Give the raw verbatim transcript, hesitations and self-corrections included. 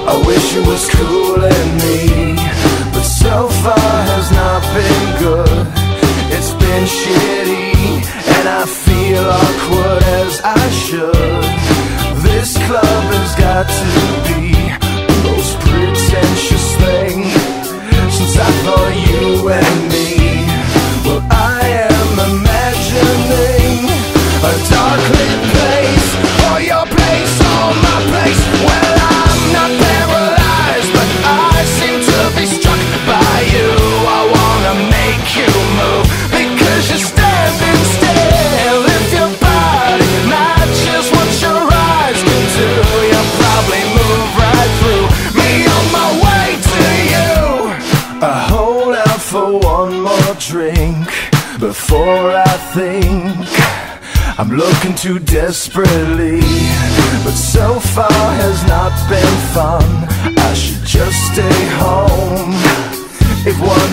I wish it was cooling me, but so far has not been good. It's been shitty, and I feel awkward as I should. This club has got to be the most pretentious thing since I thought you and me. Well, I am imagining a dark lit place, or your place, or my place. Well, I'm not paralyzed, but I seem to be struck by you. I wanna make you move, because you're standing still. If your body matches what your eyes can do, you'll probably move right through me on my way to you. I hold out for one more drink before I think I'm looking too desperately, but so far has not been fun. I should just stay home. If one